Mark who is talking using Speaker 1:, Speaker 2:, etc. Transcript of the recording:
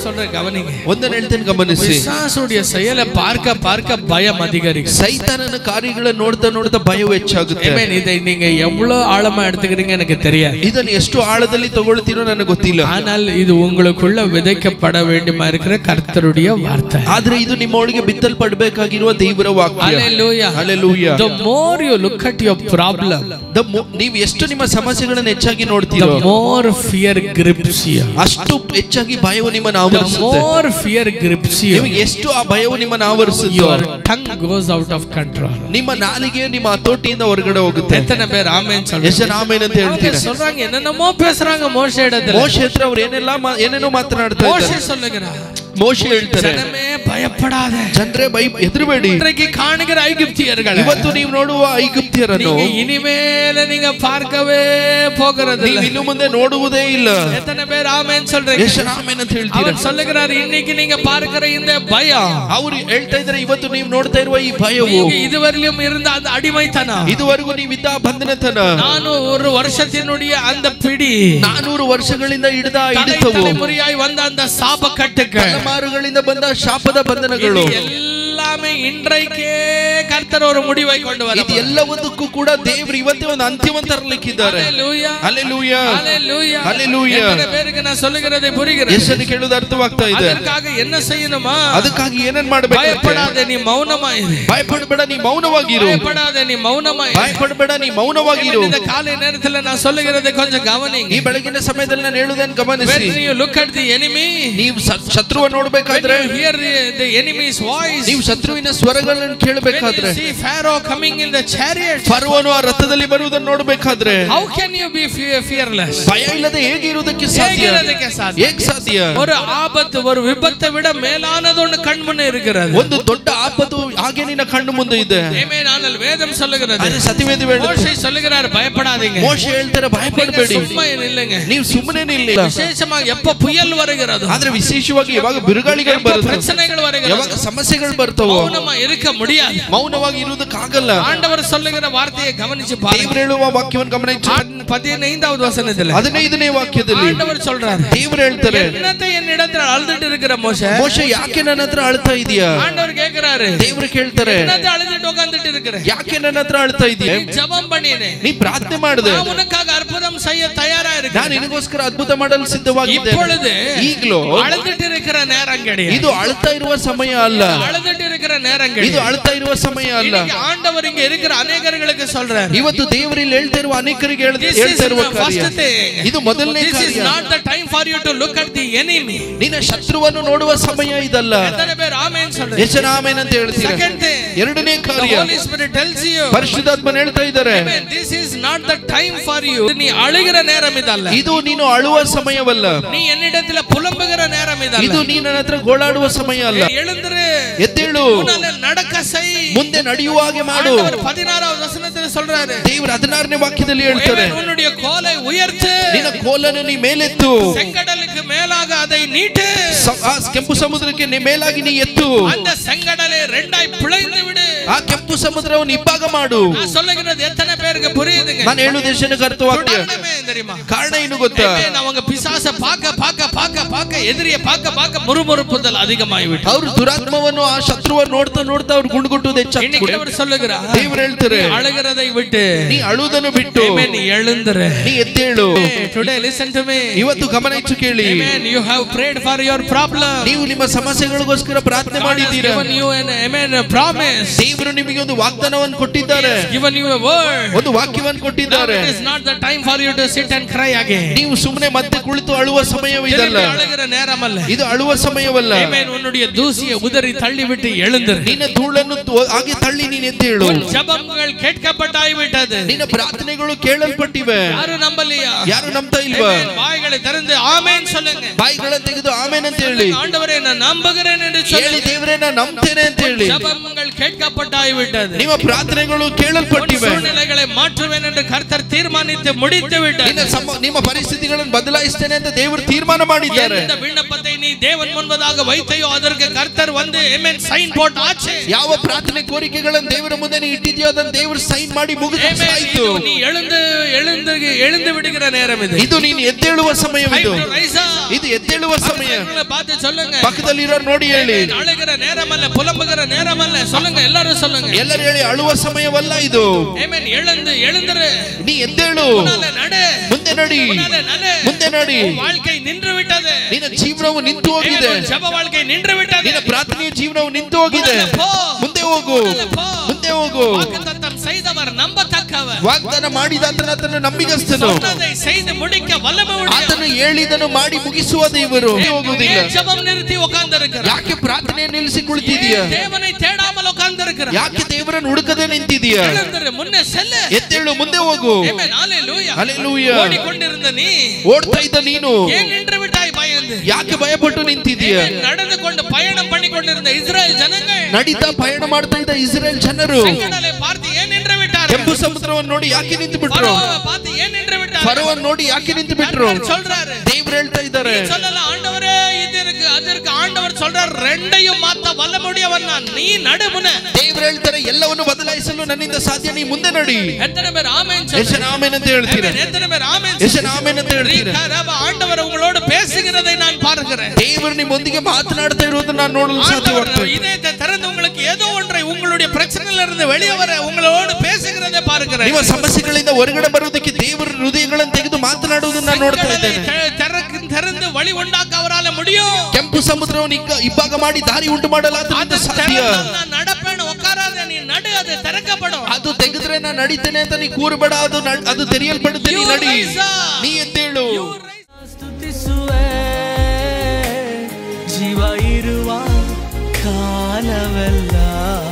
Speaker 1: சொல்றேன் கவனிங்க.
Speaker 2: ಒಂದನ್ನು ಹೇಳ್ತೇನೆ ಗಮನಿಸಿ.
Speaker 1: பிசாசுடைய செயலை பார்க்க பார்க்க பயம் அதிகரிக்கும்.
Speaker 2: ಸೈತಾನನ ಕಾರ್ಯಗಳನ್ನು ನೋಡ್ತಾ ನೋಡ್ತಾ ಭಯವು ಹೆಚ್ಚಾಗುತ್ತೆ.
Speaker 1: ಆಮೆನ್. இதை நீங்க எவ்வளவு ஆழமா எடுத்துக்கிறீங்க எனக்கு தெரியாது.
Speaker 2: ಇದನ್ನು ಎಷ್ಟು ಆಳದಲ್ಲಿ ತಗೊಳ್ತೀರೋ ನನಗೆ ಗೊತ್ತಿಲ್ಲ.
Speaker 1: ஆனால் இது உங்களுக்குள்ள விதைக்கப்பட வேண்டுமா இருக்கிற கர்த்தருடைய வார்த்தை.
Speaker 2: ಆದ್ರೆ ಇದು ನಿಮ್ಮೊಳಗೆ ಬಿತ್ತಲ್ಪಡಬೇಕಾಗಿರುವ ದೇವರ ವಾಕ್ಯ.
Speaker 1: Hallelujah.
Speaker 2: Hallelujah.
Speaker 1: The more you look at your problem,
Speaker 2: ನೀವು ಎಷ್ಟು ನಿಮ್ಮ ಸಮಸ್ಯೆಗಳನ್ನು ಹೆಚ್ಚಾಗಿ ನೋಡ್ತೀರೋ,
Speaker 1: the more fear grips you.
Speaker 2: ಅಷ್ಟು ಹೆಚ್ಚಾಗಿ ಭಯವು ನಿಮ್ಮನ್ನು ಆವರಿಸುತ್ತೆ.
Speaker 1: The more fear grips you,
Speaker 2: ನಿಮಗೆ ಎಷ್ಟು ಆ ಭಯವು ನಿಮ್ಮನ್ನು ಆವರಿಸುತ್ತೋ,
Speaker 1: your tongue goes out of control.
Speaker 2: ನಿಮ್ಮ ನಾಲಿಗೆ ನಿಮ್ಮ ಹತೋಟಿಯಿಂದ ಹೊರಗಡೆ ಹೋಗುತ್ತೆ.
Speaker 1: ಎತ್ತನೆ ಬೇರೆ ಆಮೆನ್ சொல்றாங்க.
Speaker 2: ಎಷ್ಟು ಆಮೆನ್ ಅಂತ ಹೇಳ್ತೀರಾ?
Speaker 1: சொல்றாங்க என்னென்னமோ பேசுறாங்க மோசே இடத்துல.
Speaker 2: ಮೋಶೆ ಹತ್ರ ಅವರು ಏನೇನೋ ಮಾತನಾಡ್ತಾ ಇದ್ದಾರೆ.
Speaker 1: மோசே சொல்லுகிறார்.
Speaker 2: ಮೋಶೆ ಹೇಳ್ತಾರೆ,
Speaker 1: ಜನಮೇ ಭಯಪಡಾದ,
Speaker 2: ಜನರೇ ಹೆದರಬೇಡಿ.
Speaker 1: இன்றைக்கு காணுகிற ஐகிப்தியர்கள்,
Speaker 2: ಇವತ್ತು ನೀವು ನೋಡುವ ಐಗುಪ್ತ್ಯರನ್ನು
Speaker 1: இனிமேல நீங்க பார்க்கவே போகிறது
Speaker 2: ನೀವು ಇನ್ನು ಮುಂದೆ ನೋಡುವುದೇ ಇಲ್ಲ.
Speaker 1: எத்தனை பேர் ஆமென் சொல்றீங்க?
Speaker 2: ಎಷ್ಟು ಆಮೆನ್ ಅಂತ ಹೇಳ್ತೀರಾ?
Speaker 1: அவர் சொல்லுகிறார், இன்னைக்கு நீங்க பார்க்கிற இந்த பயம்,
Speaker 2: ಅವರು ಹೇಳ್ತಾ ಇದ್ದಾರೆ, ಇವತ್ತು ನೀವು ನೋಡ್ತಾ ಇರುವ ಈ ಭಯವು,
Speaker 1: இதுவரையிலும் இருந்த அந்த அடிமைத்தನ,
Speaker 2: ಇದುವರೆಗೂ ನೀವಿದ್ದ ಬಂಧನತನ,
Speaker 1: 400 வருஷத்தினுடைய அந்த பிடி,
Speaker 2: 400 ವರ್ಷಗಳಿಂದ ಹಿಡಿದ ಹಿಡಿತವು,
Speaker 1: தலைமுறைಯಾಗಿ வந்த அந்த சாப கட்டுகள்,
Speaker 2: ತಲೆಮಾರುಗಳಿಂದ ಬಂದ ಶಾಪದ ಬಂಧನಗಳು
Speaker 1: எல்லாமே இன்றைக்கே கர்த்தர் ஒரு முடிவை கொண்டு வர,
Speaker 2: ಇದು ಎಲ್ಲವನ್ನಕ್ಕೂ ಕೂಡ ದೇವರು ಇವತ್ತೇ ಒಂದು ಅಂತ್ಯವನ್ನು ತರಲಿಕ್ಕಿದ್ದಾರೆ.
Speaker 1: ஹalleluya
Speaker 2: ஹalleluya
Speaker 1: ஹalleluya
Speaker 2: ஹalleluya.
Speaker 1: எத்தனை பேருக்கு நான் சொல்லுகிறதை புரிகிறது?
Speaker 2: ಯೇಸುವನ್ನು ಕೇಳುವುದು ಅರ್ಥವಾಗ್ತಾ ಇದೆ.
Speaker 1: ಅದಕ್ಕಾಗಿ என்ன செய்யணுமா?
Speaker 2: ಅದಕ್ಕಾಗಿ ಏನನ್ನ ಮಾಡಬೇಕು?
Speaker 1: ಭಯಪಡಾದೆ, ನೀ ಮೌನವಾಗಿರು.
Speaker 2: ಭಯಪಡಬೇಡ, ನೀ ಮೌನವಾಗಿರು.
Speaker 1: ಭಯಪಡಾದೆ, ನೀ ಮೌನವಾಗಿರು.
Speaker 2: ಭಯಪಡಬೇಡ, ನೀ ಮೌನವಾಗಿರು.
Speaker 1: இந்த காலை நேரத்துல நான் சொல்லுகிறதை கொஞ்சம் கவனிங்க.
Speaker 2: ಈ ಬೆಳಗಿನ ಸಮಯದಲ್ಲಿ ನಾನು ಹೇಳುವುದನ್ನು ಗಮನಿಸಿ.
Speaker 1: When you look at the enemy,
Speaker 2: ನೀವು ಶತ್ರುವನ್ನು ನೋಡಬೇಕಾದ್ರೆ,
Speaker 1: when you hear the enemy's voice,
Speaker 2: ನೀವು ಶತ್ರುವಿನ ಸ್ವರಗಳನ್ನು ಕೇಳಬೇಕಾದ್ರೆ,
Speaker 1: when you see Pharaoh coming in the chariot,
Speaker 2: ಫರೋವನು ಆ ರಥದಲ್ಲಿ ಬರುವುದನ್ನು ನೋಡಬೇಕಾದ್ರೆ,
Speaker 1: how can you be fearless?
Speaker 2: ಭಯ ಇಲ್ಲದೆ ಹೇಗೆ ಇರುವುದಕ್ಕೆ ಸಾಧ್ಯ? ಹೇಗೆ ಸಾಧ್ಯ?
Speaker 1: ஒரு ஆபத்து, ஒரு விபத்தை விட மேலானது ஒன்று கண் முன்னே இருக்கிறது.
Speaker 2: ಒಂದು ದೊಡ್ಡ ಆಪತ್ತು ಹಾಗೆ ನಿನ್ನ ಕಣ್ಣು ಮುಂದೆ ಇದೆ.
Speaker 1: ಆಮೆನ್. ஆனால் வேதம் சொல்லுகிறது,
Speaker 2: ಅದು ಸತ್ಯವೇದ
Speaker 1: ಮೋಶೆ சொல்லுகிறார், பயப்படாதீங்க.
Speaker 2: ಮೋಶೆ ಹೇಳ್ತಾರೆ, ಭಯಪಡಬೇಡಿ.
Speaker 1: சும்மா இல்லங்க,
Speaker 2: ನೀವು ಸುಮ್ಮನೆ ನಿಲ್ಲ.
Speaker 1: ವಿಶೇಷವಾಗಿ எப்ப புயல் வருகிறது,
Speaker 2: ಆದ್ರೆ ವಿಶೇಷವಾಗಿ ಯಾವಾಗ ಬಿರುಗಾಳಿಗಳು ಬರುತ್ತವೆ,
Speaker 1: பிரச்சனைகள் வருகிறது,
Speaker 2: ಯಾವಾಗ ಸಮಸ್ಯೆಗಳು ಬರ್ತವೋ,
Speaker 1: ಮೌನமா இருக்க முடியாது.
Speaker 2: ಮೌನವಾಗಿ ಇರುವುದಕ್ಕಾಗಲ್ಲ.
Speaker 1: ஆண்டவர் சொல்லுகிற வார்த்தையை கவனிச்சு பாருங்க.
Speaker 2: ದೇವರು ಹೇಳುವ ವಾಕ್ಯವನ್ನು ಗಮನಿಸಿ.
Speaker 1: 15வது வசனத்தில்
Speaker 2: 15ನೇ ವಾಕ್ಯದಲ್ಲಿ
Speaker 1: ஆண்டவர் சொல்றார்,
Speaker 2: ದೇವರು ಹೇಳ್ತಾರೆ,
Speaker 1: என்னத்தை என்னிடத்தில் அழுதுட்டு இருக்கிற மோசே,
Speaker 2: ಮೋಶೆ ಯಾಕೆ ನನ್ನ ಹತ್ರ ಅಳ್ತಾ ಇದೀಯಾ?
Speaker 1: ஆண்டவர் கேக்குறாரு.
Speaker 2: ದೇವರು ಕೇಳ್ತಾರೆ,
Speaker 1: என்னத்தை அழுதுட்டு உட்கார்ந்துட்டு இருக்கிற,
Speaker 2: ಯಾಕೆ ನನ್ನ ಹತ್ರ ಅಳ್ತಾ ಇದೀಯ?
Speaker 1: நீ ஜெபம் பண்ணினே,
Speaker 2: ನೀ ಪ್ರಾರ್ಥನೆ ಮಾಡಿದೆ,
Speaker 1: நான் உனக்காக அற்புதம் செய்ய தயாரா இருக்கேன்,
Speaker 2: ನಾನು ನಿನಗೋಸ್ಕರ ಅದ್ಭುತ ಮಾಡಲು ಸಿದ್ಧವಾಗಿದ್ದೇನೆ.
Speaker 1: இப்பொழுது
Speaker 2: ಈಗಲೂ
Speaker 1: அழுதுட்டு இருக்கிற நேரம் கிடையாது.
Speaker 2: ಇದು ಅಳ್ತಾ ಇರುವ ಸಮಯ ಅಲ್ಲ.
Speaker 1: அழுதுட்டு இருக்கிற நேரம் கிடையாது.
Speaker 2: ಇದು ಅಳ್ತಾ ಇರುವ ಸಮಯ ಅಲ್ಲ.
Speaker 1: ஆண்டவர் இங்க இருக்கிற அநேகர்களுக்கு சொல்றார்,
Speaker 2: ಇವತ್ತು ದೇವರಲ್ಲಿ ಹೇಳ್ತಾ ಇರುವ ಅನೇಕರಿಗೆ ಹೇಳ್ತಾ ಇರುವ ಕಾರ್ಯ ಇದು ಮೊದಲನೇ ಕಾರ್ಯ.
Speaker 1: This is not the time for you to look at the enemy.
Speaker 2: ನಿನ್ನ ಶತ್ರುವನ್ನು ನೋಡುವ ಸಮಯ ಇದಲ್ಲ.
Speaker 1: ಎತ್ತನೆ ಬೇರೆ ಆಮೆನ್ சொல்றேன்.
Speaker 2: ಎಷ್ಟು ಆಮೆನ್ ಅಂತ ಹೇಳ್ತೀರಾ? ಎರಡನೇ ಕಾರ್ಯ,
Speaker 1: the Holy Spirit tells you,
Speaker 2: ಪರಿಶುದ್ಧಾತ್ಮನು ಹೇಳ್ತಾ ಇದ್ದಾರೆ,
Speaker 1: this is not the time for you. நீ அழுகிற நேரம் இதல்ல.
Speaker 2: ಇದು ನೀನು ಅಳುವ ಸಮಯವಲ್ಲ.
Speaker 1: நீ என்னிடத்தில் புலம்புகிற நேரம் இதல்ல.
Speaker 2: ಇದು ನೀ ನನ್ನ ಹತ್ರ ಗೋಳಾಡುವ ಸಮಯ ಅಲ್ಲ.
Speaker 1: எழுந்திரு,
Speaker 2: ಎದ್ದೇಳು,
Speaker 1: ಮುನ್ನಲೆ நடக்க செய்,
Speaker 2: ಮುಂದೆ ನಡೆಯುವ ಹಾಗೆ ಮಾಡು.
Speaker 1: ஆண்டவர் 16வது வசனத்தில் சொல்றாரு,
Speaker 2: ದೇವರು 16ನೇ ವಾಕ್ಯದಲ್ಲಿ ಹೇಳ್ತಾರೆ,
Speaker 1: உன்னுடைய கோலை உயர்த்து,
Speaker 2: ನಿನ್ನ ಕೋಲನ್ನು ನೀ ಮೇಲೆತ್ತು,
Speaker 1: செங்கடலுக்கு மேலாக அதை நீட்டு,
Speaker 2: ಕೆಂಪು ಸಮುದ್ರಕ್ಕೆ ಮೇಲಾಗಿ ನೀ ಎತ್ತು,
Speaker 1: அந்த செங்கடலை ரெண்டாய் பிளந்து விடு,
Speaker 2: ಆ ಕೆಂಪು ಸಮುದ್ರವನ್ನು ಇಬ್ಬಾಗ ಮಾಡು.
Speaker 1: நான் சொல்லுகிறது எத்தனை பேருக்கு புரியுதுங்க?
Speaker 2: ನಾನು ಹೇಳುವುದು ಎಷ್ಟು ಅರ್ಥವಾಗ್ತದೆ?
Speaker 1: தெரியுமா?
Speaker 2: ಕಾರಣ ಏನು ಗೊತ್ತಾ?
Speaker 1: அவங்க பிசாச பாக்க எதிரிய பாக்க முறுமுறுப்புதல் அதிகமாகிவிட்டு,
Speaker 2: ಅವರು ದುರಾತ್ಮವನ್ನು ಆ ಶತ್ರುವನ್ನು ನೋಡ್ತಾ ನೋಡ್ತಾ ಅವರು ಗುಣಗುಟ್ಟುವುದು ಹೆಚ್ಚಾಗ್ತದೆ.
Speaker 1: அவர் சொல்லுகிறார்,
Speaker 2: ದೇವರು ಹೇಳ್ತಾರೆ,
Speaker 1: ಅಳುகிறதை விட்டு
Speaker 2: ನೀ ಅಳುವುದನ್ನು ಬಿಟ್ಟು
Speaker 1: ನೀ எழுந்திரு,
Speaker 2: ನೀ ಎದ್ದೇಳು.
Speaker 1: Today listen to me.
Speaker 2: ಇವತ್ತು ಗಮನ ಇಟ್ಟು ಕೇಳಿ.
Speaker 1: Amen. You have prayed for your problem.
Speaker 2: ನೀವು ನಿಮ್ಮ ಸಮಸ್ಯೆಗಳಿಗೋಸ್ಕರ ಪ್ರಾರ್ಥನೆ ಮಾಡಿದ್ದೀರಾ.
Speaker 1: given you an amen promise.
Speaker 2: ದೇವರು ನಿಮಗೆ ಒಂದು ವಾಗ್ದಾನವನ್ನು ಕೊಟ್ಟಿದ್ದಾರೆ.
Speaker 1: given you a word.
Speaker 2: ಒಂದು ವಾಕ್ಯವನ್ನು ಕೊಟ್ಟಿದ್ದಾರೆ.
Speaker 1: It is not the time for you to sit and cry again.
Speaker 2: ನೀವು ಸುಮ್ಮನೆ ಮತ್ತೆ ಕುಳಿತು ಅಳುವ ಸಮಯವಿದಲ್ಲ.
Speaker 1: ಅಳುகிற நேரமல்ல.
Speaker 2: ಇದು ಅಳುವ ಸಮಯವಲ್ಲ.
Speaker 1: Amen. உன்னுடைய தூசியை உதறி தள்ளிவிட்டு எழுந்திரு.
Speaker 2: ನಿನ್ನ ಧೂಳನ್ನು ಹಾಗೆ ತಳ್ಳಿ ನೀನು ಎದ್ದೇಳು.
Speaker 1: ಜಪಗಳು கேட்கப்பட்டாய்விட்டது.
Speaker 2: ನಿನ್ನ ಪ್ರಾರ್ಥನೆಗಳು ಕೇಳಲ್ಪಟ್ಟಿವೆ.
Speaker 1: ಯಾರು ನಂಬಲಿಯಾ?
Speaker 2: ಯಾರು ನಂಬ್ತಾ ಇಲ್ವಾ?
Speaker 1: ಬಾಯಿகளை திறந்து ಆಮೆನ್ சொல்லுங்க.
Speaker 2: ಬಾಯಿಗಳನ್ನು ತೆಗೆದು ಆಮೆನ್ ಅಂತ ಹೇಳಿ.
Speaker 1: ஆண்டவரೇ ನಾನು ನಂಬುகிறேன் ಎಂದು
Speaker 2: ಹೇಳಿ, ದೇವರೇ ನಾನು ನಂಬ್ತೇನೆ ಅಂತ ಹೇಳಿ.
Speaker 1: ಜಪಗಳು கேட்கப்பட்டாய்விட்டது.
Speaker 2: ನಿಮ್ಮ ಪ್ರಾರ್ಥನೆಗಳು ಕೇಳಲ್ಪಟ್ಟಿವೆ.
Speaker 1: ಸೂழ்நிலைகளை மாற்றுவேன் என்று கர்த்தர் தீர்மானித்து முடித்து விட்டார்.
Speaker 2: ನಿಮ್ಮ ಪರಿಸ್ಥಿತಿಗಳನ್ನು ಬದಲಾಯಿಸ್ತೇನೆ ಅಂತ ದೇವರು ತೀರ್ಮಾನ ಮಾಡಿದ್ದಾರೆ.
Speaker 1: இந்த விண்ணப்பத்தை நீ தேவன் முன்பதாக வைத்தையோ அதற்கு கர்த்தர் வந்து ಆಮೆನ್ ಸೈನ್ போட்டாச்சு.
Speaker 2: ಯಾವ ಪ್ರಾರ್ಥನೆ ಕೋರಿಕೆಗಳನ್ನು ದೇವರ ಮುಂದೆ ನೀ ಇಟ್ಟಿದ್ಯೋ ಅದನ್ನು ದೇವರು ಸೈನ್ ಮಾಡಿ ಮುಗಿಸಾಯಿತು.
Speaker 1: நீ எழுந்து விடுகிற நேரம் இது.
Speaker 2: ಇದು ನೀನು ಎದ್ದೇಳುವ ಸಮಯವಿದು. ಇದು ಎದ್ದೇಳುವ ಸಮಯ. ಪಕ್ಕದಲ್ಲಿರೋರು ನೋಡಿ ಹೇಳಿ.
Speaker 1: ಅಳುಗರ ನೇರಮಲ್ಲ, ಪುಲಂಬಗರ ನೇರಮಲ್ಲ. சொல்லுங்க, எல்லாரும் சொல்லுங்க.
Speaker 2: ಎಲ್ಲರೂ ಹೇಳಿ, ಅಳುವ ಸಮಯವಲ್ಲ ಇದು.
Speaker 1: ಆಮೆನ್. எழுந்திரு.
Speaker 2: ನೀ ಎದ್ದೇಳು. ಮುಂದೆ ನಡಿ. ಮುಂದೆ ನಡಿ.
Speaker 1: வாழ்க்கை நின்று விட்டது.
Speaker 2: ನಿನ್ನ ಜೀವನವು ನಿಂತು ಹೋಗಿದೆ.
Speaker 1: ಜಪ வாழ்க்கை நின்று விட்டது.
Speaker 2: ನಿನ್ನ ಪ್ರಾರ್ಥನೆಯ ಜೀವನವು ನಿಂತು ಹೋಗಿದೆ. ಮುಂದೆ ಹೋಗು. ಮುಂದೆ ಹೋಗು.
Speaker 1: வாக்குத்தத்தம் செய்தவர் நம்பத்தக்கவர்.
Speaker 2: ವಾಗ್ದಾನ ಮಾಡಿದಾತನು ನಂಬಿಗಸ್ತನು.
Speaker 1: சொன்னதை செய்து முடிக்க வல்லமை ಉಳ್ಳವರು.
Speaker 2: ಆತನು ಹೇಳಿದನು ಮಾಡಿ ಮುಗಿಸುವ ದೇವರು. ಹೋಗುವುದಿಲ್ಲ.
Speaker 1: ஜெபம் நிறுத்தி உட்கார்ந்திருக்கிறார்.
Speaker 2: ಯಾಕೆ ಪ್ರಾರ್ಥನೆ ನಿಲ್ಲಿಸಿ ಕುಳಿತಿದೀಯಾ?
Speaker 1: தேவனை தேடாமல் உட்கார்ந்திருக்கிறார்.
Speaker 2: ಯಾಕೆ ದೇವರನ್ನು ಹುಡುಕದೆ ನಿಂತಿದೀಯಾ?
Speaker 1: எழுந்திரு, ಮುನ್ನೆ செல்லு.
Speaker 2: ಎದ್ದೇಳು, ಮುಂದೆ ಹೋಗು.
Speaker 1: ಆಮೆನ್. ಹalleluya.
Speaker 2: ಹalleluya.
Speaker 1: ಓಡಿಕೊಂಡಿರುந்த ನೀ,
Speaker 2: ಓಡ್ತಾ ಇದ್ದ ನೀನು
Speaker 1: ஏன் நின்று விட்டாய் பயந்து?
Speaker 2: ಯಾಕೆ ಭಯಪಟ್ಟು ನಿಂತಿದೀಯಾ?
Speaker 1: நடந்துಕೊಂಡು பயணம் பண்ணிಕೊಂಡಿருந்த இஸ்ரவேல் ஜனங்கள்,
Speaker 2: ನಡೀತಾ ಪಯಣ ಮಾಡ್ತಾ ಇದ್ದ ಇಸ್ರೇಲ್ ಜನರು
Speaker 1: செங்கடலை பார்த்து ஏன் நின்று விட்டார்கள்?
Speaker 2: ಕೆಂಪು ಸಮುದ್ರವನ್ನು ನೋಡಿ ಯಾಕೆ ನಿಂತು ಬಿಟ್ರು?
Speaker 1: ಫರೋவை பார்த்து ஏன் நின்று விட்டார்கள்?
Speaker 2: ಫರೋವನ್ನು ನೋಡಿ ಯಾಕೆ ನಿಂತು ಬಿಟ್ರು?
Speaker 1: சொல்றாரு.
Speaker 2: ದೇವರು ಹೇಳ್ತಾ ಇದ್ದಾರೆ,
Speaker 1: சொல்லல ஆண்டவரே இது இருக்கு அது இருக்கு. ஆண்டவர் சொல்றார், ரெண்டையும் மாத்த வல்லமுடையவன் நான், நீ நடு முன்ன.
Speaker 2: ದೇವರು ಹೇಳ್ತಾರೆ, ಎಲ್ಲವನ್ನು ಬದಲಾಯಿಸಲು ನನ್ನಿಂದ ಸಾಧ್ಯ, ನೀ ಮುಂದೆ ನಡಿ.
Speaker 1: எத்தனை பேர் ஆமென்
Speaker 2: ಎಷ್ಟು
Speaker 1: சொல்றீங்க?
Speaker 2: ಆಮೆನ್ ಅಂತ ಹೇಳ್ತೀರಾ?
Speaker 1: எத்தனை பேர் ஆமென்?
Speaker 2: ಎಷ್ಟು ಆಮೆನ್ ಅಂತ ಹೇಳ್ತೀರಾ?
Speaker 1: ஆண்டவர் உங்களோடு பேசுகிறதை நான் பார்க்கிறேன்.
Speaker 2: ದೇವರು ನಿಮ್ಮೊಂದಿಗೆ ಮಾತನಾಡ್ತಾ ಇರುವುದನ್ನು ನಾನು ನೋಡಲು ಸಾಧ್ಯವಾಗ್ತದೆ.
Speaker 1: இதயத்தை திறந்து உங்களுக்கு ஏதோ ஒன்றை உங்களுடைய பிரச்சனையில இருந்து வெளியே வர உங்களோடு பேசுகிறதை பார்க்கிறேன்.
Speaker 2: ನಿಮ್ಮ ಸಮಸ್ಯೆಗಳಿಂದ ಹೊರಗಡೆ ಬರುವುದಕ್ಕೆ ದೇವರ ಹೃದಯಗಳನ್ನು ತೆಗೆದು ಮಾತನಾಡುವುದನ್ನು ನಾನು ನೋಡ್ತಾ ಇದ್ದೇನೆ.
Speaker 1: திறந்து வழி உண்டாக்க அவரால முடியும்.
Speaker 2: ಕೆಂಪು ಸಮುದ್ರವನ್ನು ಇಬ್ಬಾಗ ಮಾಡಿ ದಾರಿ ಉಂಟು ಮಾಡಲಾದ ಸಾಧ್ಯ.
Speaker 1: ನಾನು ನಡಪೇನು ಒಕ್ಕಾರಾದ ನೀ ನಡು, ಅದು ತೆರಕಪಡು.
Speaker 2: ಅದು ತೆಗೆದ್ರೆ ನಾನು ನಡೀತೇನೆ ಅಂತ ನೀ ಕೂರಬೇಡ, ಅದು ತೆರೆಯಲ್ಪಡುತ್ತೆ, ನೀ ನಡಿ. ನೀ ಎದ್ದೇಳು.
Speaker 3: ಸ್ತುತಿಸುವೆ ಜೀವ ಇರುವ ಕಾಲವೆಲ್ಲ